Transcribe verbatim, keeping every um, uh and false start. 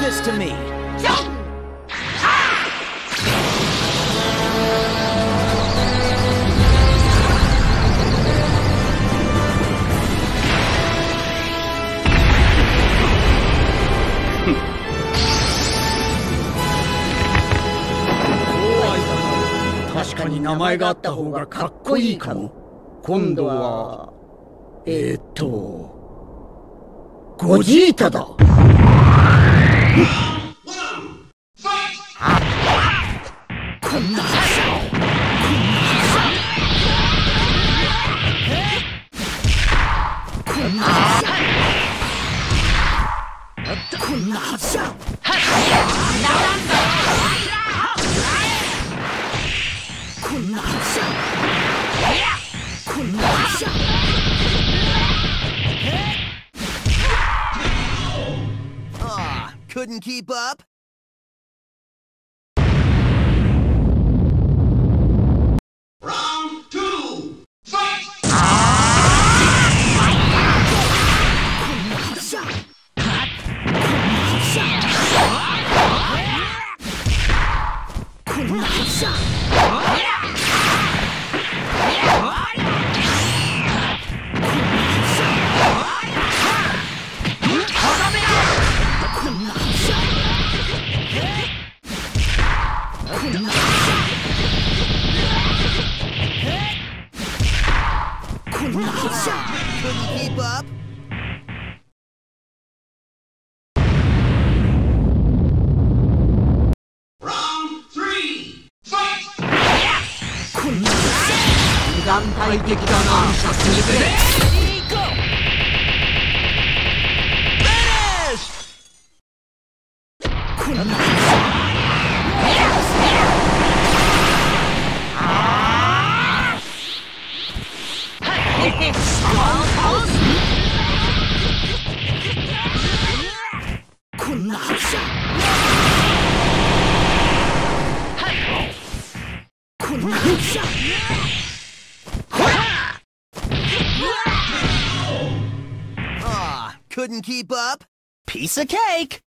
this to me. 確かに名前があった方がかっこいいかも。今度はえー、っとゴジータだ。こんなはずこんなはずこんなはずこんなはずこんなはず Ah, couldn't keep up? Round two, fight! 団体的だな。さすがで。こんな。こんなはずじゃ。こんなはずじゃ。 Ah, couldn't keep up? Piece of cake!